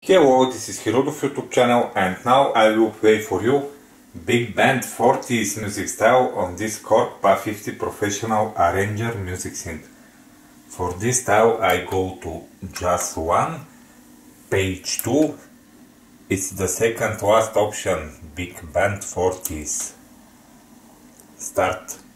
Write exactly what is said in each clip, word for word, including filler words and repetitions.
Hello, this is Hirodov YouTube channel, and now I will play for you big band forties music style on this Korg P A fifty professional arranger music synth. For this style I go to just one, page two, it's the second last option, big band forties. Start.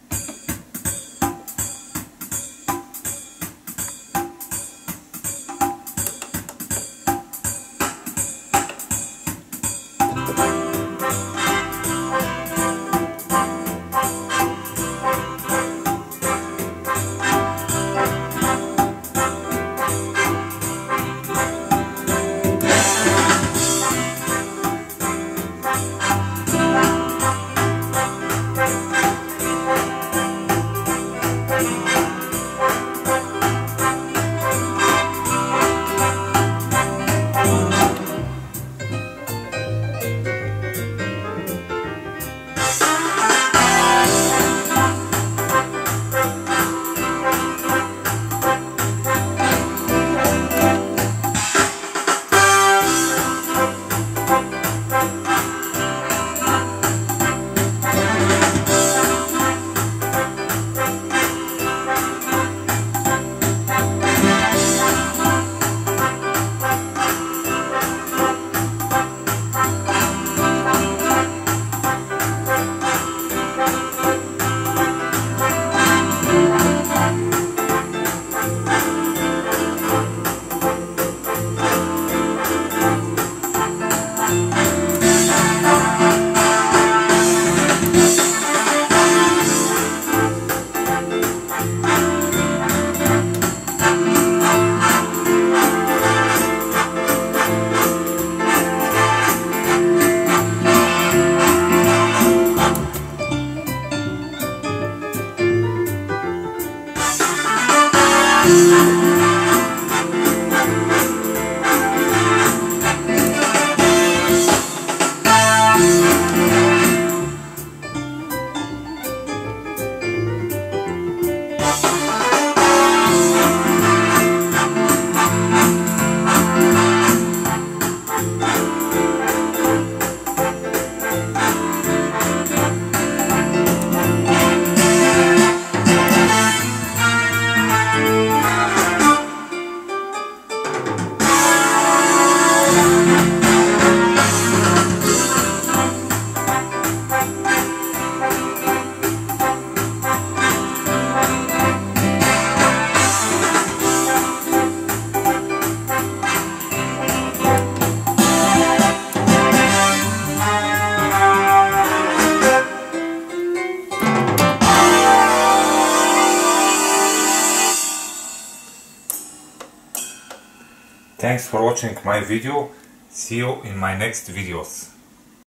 Thanks for watching my video. See you in my next videos.